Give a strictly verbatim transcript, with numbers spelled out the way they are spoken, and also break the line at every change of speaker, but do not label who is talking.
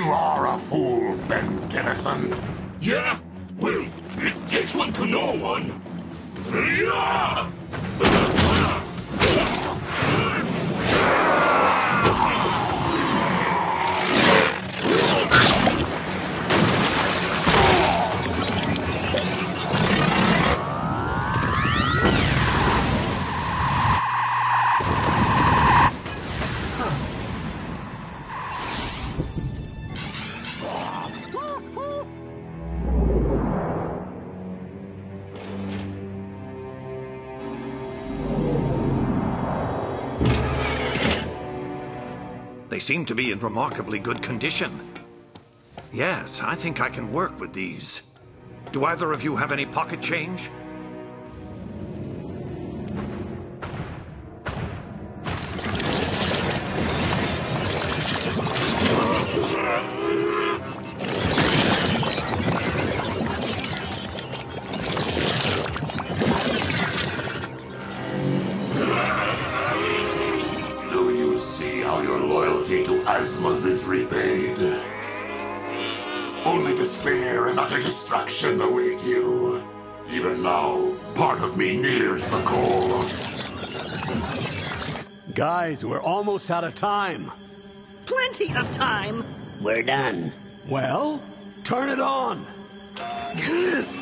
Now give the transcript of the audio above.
are a fool, Ben Tennyson.
Yeah? Well, it takes one to know one. Yeah!
They seem to be in remarkably good condition. Yes, I think I can work with these. Do either of you have any pocket change?
Azmuth is repaid. Only despair and utter destruction await you. Even now, part of me nears the core.
Guys, we're almost out of time.
Plenty of time.
We're done.
Well, turn it on.